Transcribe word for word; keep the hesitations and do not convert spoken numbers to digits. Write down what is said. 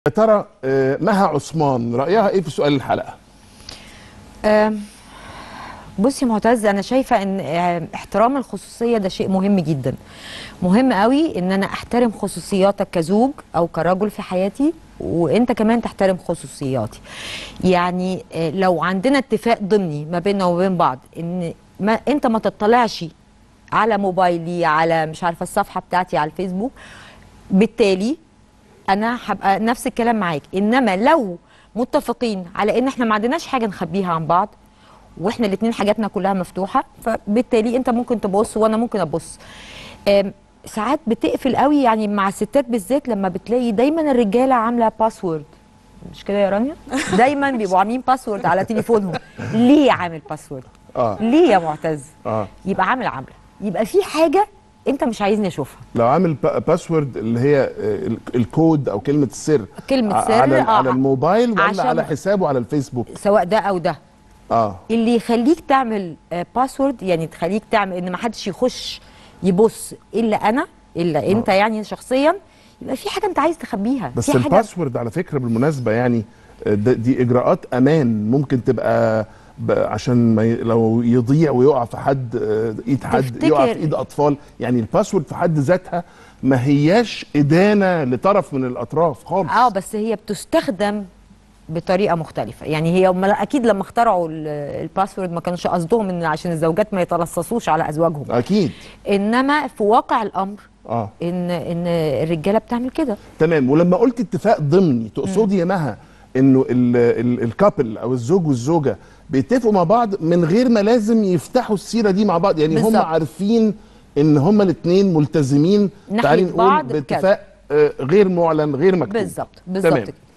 يا ترى مها عثمان رأيها ايه في سؤال الحلقة؟ بصي معتز، انا شايفه ان احترام الخصوصيه ده شيء مهم جدا. مهم قوي ان انا احترم خصوصياتك كزوج او كرجل في حياتي، وانت كمان تحترم خصوصياتي. يعني لو عندنا اتفاق ضمني ما بيننا وبين بعض ان ما انت ما تطلعش على موبايلي، على مش عارفه الصفحه بتاعتي على الفيسبوك، بالتالي انا هبقى نفس الكلام معاك. انما لو متفقين على ان احنا ما عندناش حاجه نخبيها عن بعض، واحنا الاثنين حاجاتنا كلها مفتوحه، فبالتالي انت ممكن تبص وانا ممكن ابص. ساعات بتقفل قوي يعني مع الستات بالذات، لما بتلاقي دايما الرجاله عامله باسورد، مش كده يا رانيا؟ دايما بيبقوا عاملين باسورد على تليفونهم. ليه عامل باسورد؟ اه ليه يا معتز؟ اه يبقى عامل عامله، يبقى في حاجه انت مش عايزني اشوفها. لو عامل باسورد اللي هي الكود او كلمه السر، كلمه سر على آه على الموبايل ولا على عشان حسابه على الفيسبوك، سواء ده او ده. اه اللي يخليك تعمل باسورد يعني تخليك تعمل ان ما حدش يخش يبص الا انا، الا انت آه. يعني شخصيا، يبقى في حاجه انت عايز تخبيها. بس في حاجه الباسورد على فكره بالمناسبه يعني دي اجراءات امان ممكن تبقى عشان ما ي... لو يضيع ويقع في حد ايد حد، يقع في ايد اطفال. يعني الباسورد في حد ذاتها ما هياش ادانه لطرف من الاطراف خالص. اه بس هي بتستخدم بطريقه مختلفه. يعني هي اكيد لما اخترعوا الباسورد ما كانش قصدهم ان عشان الزوجات ما يتلصصوش على ازواجهم، اكيد. انما في واقع الامر اه ان ان الرجاله بتعمل كده. تمام. ولما قلت اتفاق ضمني تقصدي يا مها انه الكابل او الزوج والزوجه بيتفقوا مع بعض من غير ما لازم يفتحوا السيره دي مع بعض، يعني بالزبط. هم عارفين ان هم الاثنين ملتزمين، تعالي نقول باتفاق غير معلن غير مكتوب. بالظبط بالظبط.